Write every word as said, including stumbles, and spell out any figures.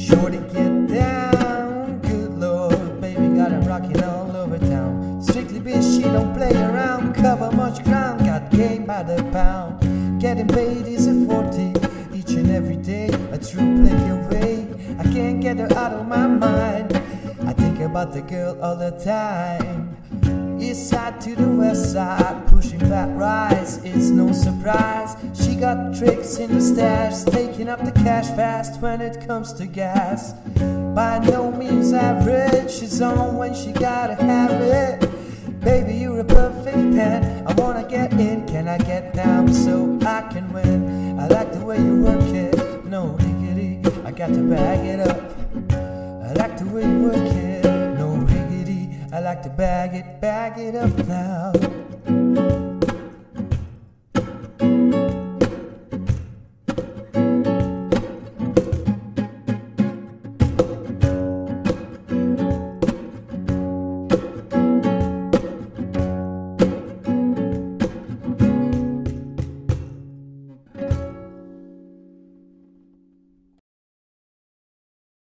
Shorty get down, good lord, baby got her rocking all over town. Strictly bitch, she don't play around, cover much ground, got game by the pound. Getting paid is a forte, each and every day, a true play away. I can't get her out of my mind, I think about the girl all the time. East side to the west side, pushing back rise, it's no surprise. She got tricks in the stash, taking up the cash fast when it comes to gas. By no means average, she's on when she gotta have it. Baby, you're a perfect pen, I wanna get in, can I get down so I can win? I like the way you work it, no diggity, I got to bag it up. I like the way you work it, no diggity, I like to bag it, bag it up now.